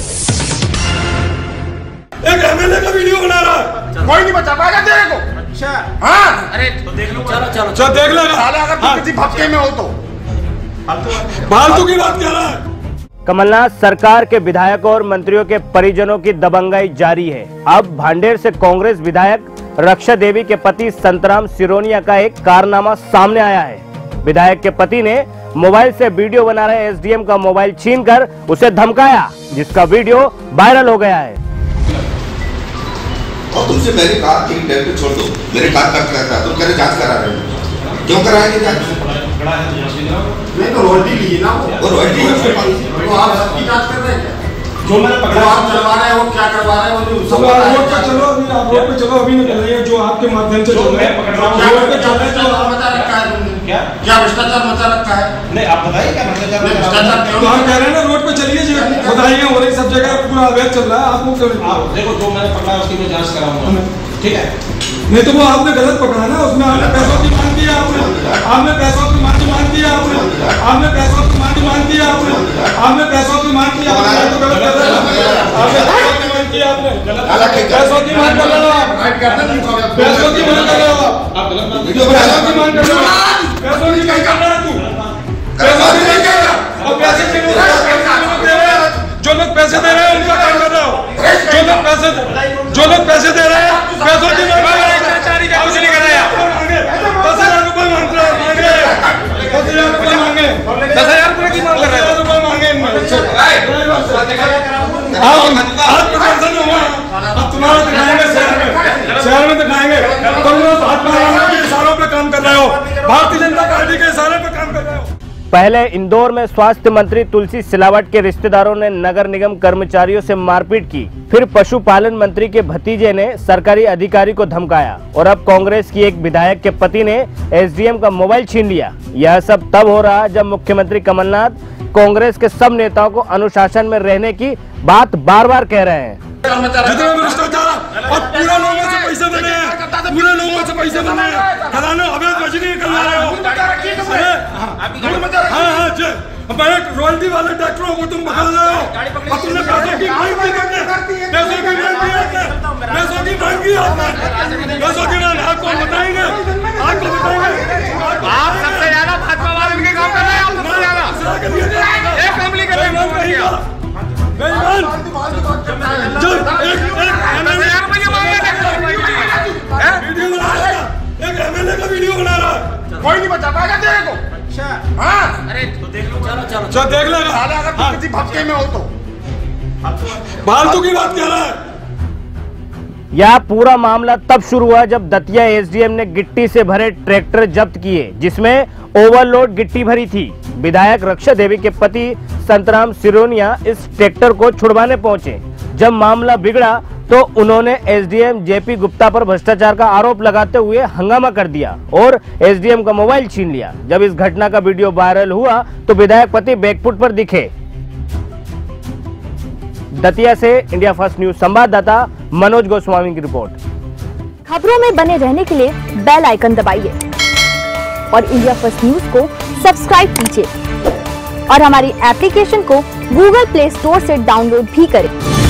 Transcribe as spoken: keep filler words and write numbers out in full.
एक एमएलए का वीडियो बना रहा है, कोई नहीं बचा पाएगा तेरे को। अच्छा हाँ अरे तो देख लो, चलो चलो चल देख लेगा। साले अगर तू किसी भपके में हो तो फालतू की बात कर रहा है। कमलनाथ सरकार के विधायकों और मंत्रियों के परिजनों की दबंगाई जारी है। अब भांडेर से कांग्रेस विधायक रक्षा देवी के पति संतराम सिरोनिया का एक कारनामा सामने आया है। विधायक के पति ने मोबाइल से वीडियो बना रहे एसडीएम का मोबाइल छीनकर उसे धमकाया, जिसका वीडियो वायरल हो गया है। और तुमसे मैंने कहा कि डेट छोड़ दो, मेरे कार का क्या था, तुम कह रहे जांच करा रहे हो, क्यों कराएंगे जांच? नहीं तो रोटी ली ना वो रोटी तो आप सबकी जांच कर रहे हैं क्या? जो मैंने पकड़ा आप चलवा रहे हैं वो क्या करवा रहे हैं वो जो सब रोड पे चलो, अभी आप रोड पे चलो, अभी नहीं कर रही है जो आपके माध्यम से चल रहा है। पकड़ रहा हूं रोड पे चल रहे हैं, जो मचा रखा है तुमने। क्या क्या भ्रष्टाचार मचा रखा है? नहीं आप बताइए क्या भ्रष्टाचार भ्रष्टाचार क्यों? तो हम कह रहे हैं ना रोड पे चलिए जी, बताइए हो रही सब जगह पूरा अवैध चल रहा है। आप आप देखो जो मैंने पकड़ा उसकी मैं जांच कराऊंगा, ठीक है? नहीं तो वो आपने गलत पकड़ा ना, उसमें आपने पैसों की मांग की, आपने आपने पैसों की मांग मांग की, आपने आपने पैसों की मांग मांग की, आपने आपने पैसों की मांग की, आपने तो गलत कर रहे हो। आपने पैसों की मांग की, आपने पैसों की मांग कर रहे हो आप, पैसों की मांग कर रहे हो आप, पैसों की मांग कर रहे हो, पैसों की मांग कर रहा है तू, पैसों की मांग कर रहा है। और पैसे दे रहे हैं, जो लोग पैसे दे रहे हैं उनका काम कर रहे हो, जो लोग पैसे जो लोग पैसे दे रहे हैं पैसों की मांग कर रहे हैं। कुछ नहीं कर रहे आप, दस हजार रुपए मांग रहे हैं, दस हजार रुपए मांगे, दस हजार रुपए की मांग कर रहे हैं, रुपए मांगे इनमें। आप प्रदर्शन हुआ, अब तुम्हारा दिखाएंगे शहर में, शहर में दिखाएंगे। तुम लोग भाजपा के इशारों पे काम कर रहे हो, भारतीय जनता पार्टी के इशारे पे काम कर रहे हो। पहले इंदौर में स्वास्थ्य मंत्री तुलसी सिलावट के रिश्तेदारों ने नगर निगम कर्मचारियों से मारपीट की, फिर पशुपालन मंत्री के भतीजे ने सरकारी अधिकारी को धमकाया और अब कांग्रेस की एक विधायक के पति ने एसडीएम का मोबाइल छीन लिया। यह सब तब हो रहा जब मुख्यमंत्री कमलनाथ कांग्रेस के सब नेताओं को अनुशासन में रहने की बात बार बार कह रहे हैं। जितने भ्रष्टाचार और पूरे लोगों से पैसे बने हैं, पूरे लोगों से पैसे बने हैं, खजाने अवैध मछली करवा रहे हो। हाँ हाँ जी, हमारे रॉयल्टी वाले डॉक्टरों को तुम पकड़ रहे हो और तुमने पैसों की मांग की करके, पैसों की मांग की आपने, पैसों की मांग की आपने, पैसों की मांग आपको बताएंगे, आपको बताएंगे। आप सबसे ज्यादा भाजपा वाले के काम कर रहे हैं, आप सबसे ज्यादा एक काम नहीं कर रहे हैं। बेईमान जब एक एक एमएलए वीडियो बना रहा है, एक एमएलए का वीडियो बना रहा है, कोई नहीं बचा पाएगा तेरे को। अच्छा हाँ अरे तो देख लो, चलो चलो चल देख लेगा। साले अगर तू किसी भपके में हो तो फालतू की बात कर रहा है। यह पूरा मामला तब शुरू हुआ जब दतिया एसडीएम ने गिट्टी से भरे ट्रैक्टर जब्त किए, जिसमें ओवरलोड गिट्टी भरी थी। विधायक रक्षा देवी के पति संतराम सिरोनिया इस ट्रैक्टर को छुड़वाने पहुंचे। जब मामला बिगड़ा तो उन्होंने एसडीएम जेपी गुप्ता पर भ्रष्टाचार का आरोप लगाते हुए हंगामा कर दिया और एसडीएम का मोबाइल छीन लिया। जब इस घटना का वीडियो वायरल हुआ तो विधायक पति बैकफुट पर दिखे। दतिया से इंडिया फर्स्ट न्यूज संवाददाता मनोज गोस्वामी की रिपोर्ट। खबरों में बने रहने के लिए बेल आइकन दबाइए और इंडिया फर्स्ट न्यूज को सब्सक्राइब कीजिए और हमारी एप्लीकेशन को गूगल प्ले स्टोर से डाउनलोड भी करें।